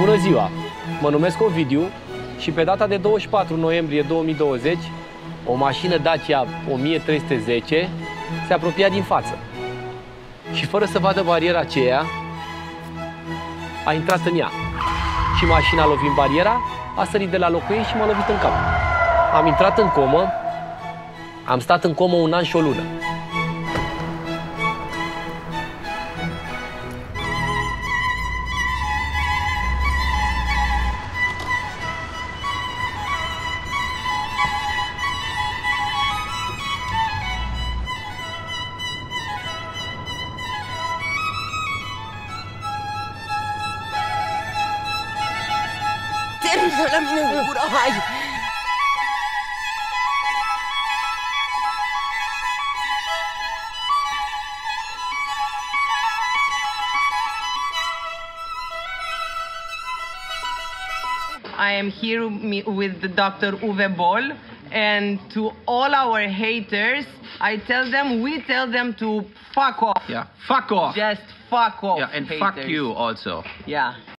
Bună ziua! Mă numesc Ovidiu și pe data de 24 noiembrie 2020 o mașină Dacia 1310 se apropia din față și fără să vadă bariera aceea a intrat în ea și mașina a lovit bariera, a sărit de la locul ei și m-a lovit în cap. Am intrat în comă, am stat în comă 1 an și o lună. Termină la mine în gură, hai! I am here with the Dr. Uwe Boll, and to all our haters, we tell them to fuck off. Yeah, fuck off. Just fuck off. Yeah, and haters. fuck you also. Yeah.